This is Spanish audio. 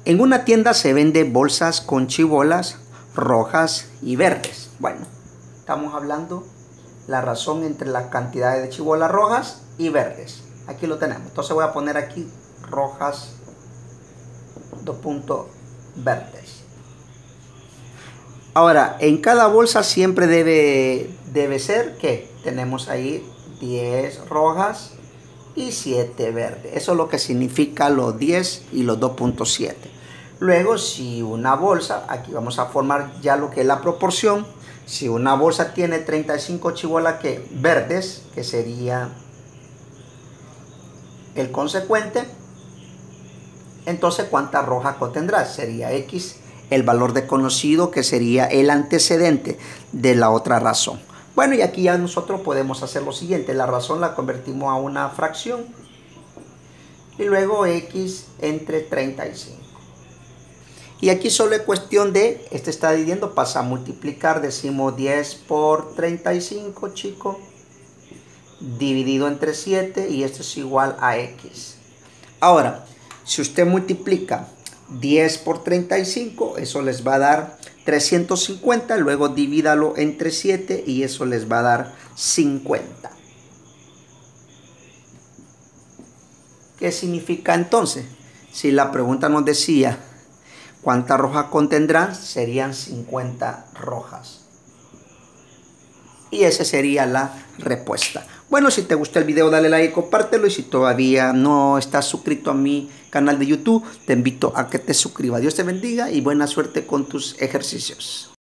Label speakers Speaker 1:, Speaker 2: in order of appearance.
Speaker 1: En una tienda se vende bolsas con chibolas rojas y verdes. Bueno, estamos hablando la razón entre las cantidades de chibolas rojas y verdes. Aquí lo tenemos. Entonces voy a poner aquí rojas, verdes. Ahora, en cada bolsa siempre debe ser que tenemos ahí 10 rojas y 7 verdes. Eso es lo que significa los 10 y los 2.7. Luego, si una bolsa, aquí vamos a formar ya lo que es la proporción. Si una bolsa tiene 35 chibolas verdes, que sería el consecuente, entonces ¿cuántas rojas contendrá? Sería X el valor desconocido, que sería el antecedente de la otra razón. Bueno, y aquí ya nosotros podemos hacer lo siguiente. La razón la convertimos a una fracción y luego X entre 35. Y aquí solo es cuestión de, este está dividiendo, pasa a multiplicar, decimos 10 por 35, chicos, dividido entre 7, y esto es igual a X. Ahora, si usted multiplica 10 por 35, eso les va a dar 350, luego divídalo entre 7 y eso les va a dar 50. ¿Qué significa entonces? Si la pregunta nos decía ¿cuántas rojas contendrán? Serían 50 rojas. Y esa sería la respuesta. Bueno, si te gustó el video, dale like y compártelo. Y si todavía no estás suscrito a mi canal de YouTube, te invito a que te suscribas. Dios te bendiga y buena suerte con tus ejercicios.